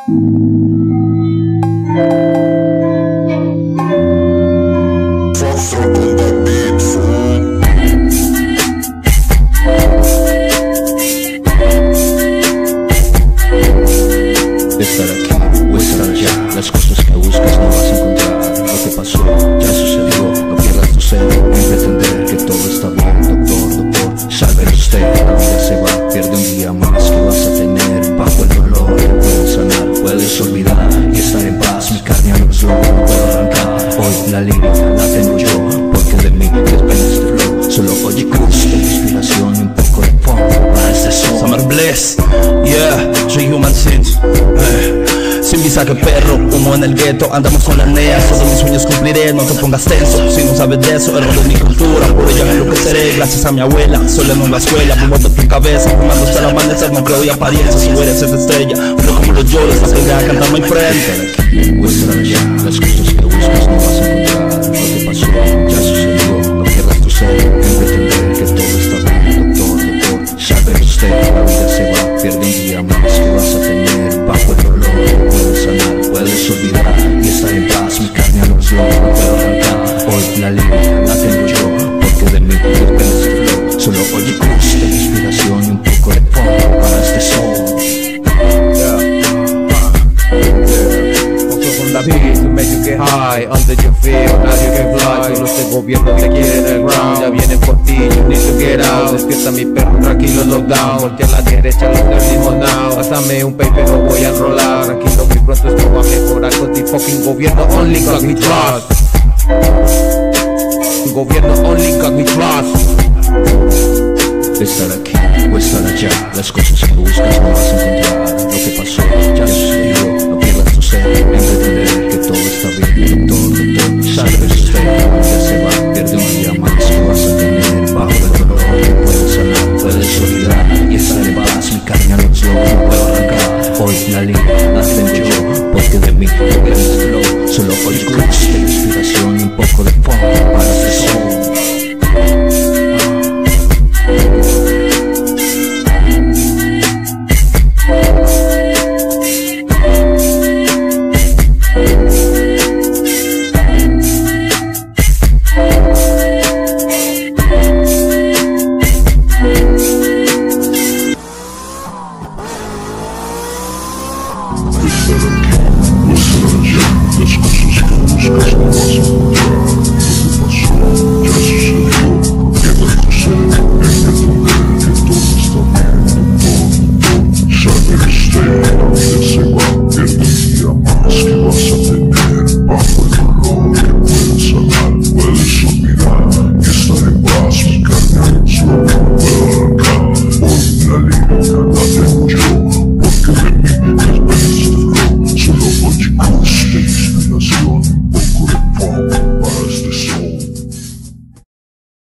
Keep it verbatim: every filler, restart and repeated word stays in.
Estar aquí o estar allá, las cosas que buscas no vas a encontrar. Lo que pasó ya sucedió, no pierdas tu sed en pretender que todo está bien. Doctor, doctor, salve usted, la vida se va, pierde un día más que vas a tener. Bajo el dolor que puedes sanar, puedes olvidar y estar en paz. Mi carne a los lobos no puedo arrancar. Hoy la lírica la tengo yo, porque de mí depende este flow. Solo oye cruz de inspiración y un poco de fondo para este son. Summer Bliss, yeah, soy Human Sins, eh. Sin visa que perro, humo en el gueto, andamos con las neas. Todos mis sueños cumpliré, no te pongas tenso. Si no sabes de eso, error de mi cultura. Por ella me enloqueceré, gracias a mi abuela. Solo en la escuela, fumando tu cabeza, fumando hasta el amanecer. No creo y apariencia, si eres esa estrella. Pero como los llores, aprende a cantar my friend. Estar aquí o estar allá, las cosas que buscas no vas a encontrar. Lo que pasó ya sucedió, no pierdas tu sed en pretender que todo está bien. Doctor, doctor, salve usted, la vida se va, pierde un día más que vas a tener. Bajo el dolor puedes sanar, puedes olvidar y estar en paz. Mi carne a los lobos no puedo arrancar. Hoy la lírica la tengo yo, porque de mí depende este flow. Solo oye cruz de inspiración y un poco de fondo para este soul. Beat to make you get high, under your feet, now you can fly. Solo este gobierno te quiere en el ground, ya viene por ti, you need to get out. Despierta mi perro, tranquilo, lockdown. Voltea a la derecha, los terminamos now. Pásame un paper, no voy a enrolar. Tranquilo, muy pronto esto va a mejorar. Con the fucking gobierno, only cause we trust. Gobierno, only cause we trust. Estar aquí o estar allá, las cosas que buscas no vas a encontrar. Lo que pasó ya sucedió, no pierdas tu sed en pretender que todo está bien. Doctor, doctor, salve usted, la vida se va, pierde un día más que vas a tener. Bajo el dolor que puedes sanar, puedes olvidar y estar en paz. Mi carne a los lobos no puedo arrancar. Hoy la lírica la tengo yo, porque de mí depende este flow. Solo oye cruz de inspiración y un poco de fondo para este soul. Solo oye cruz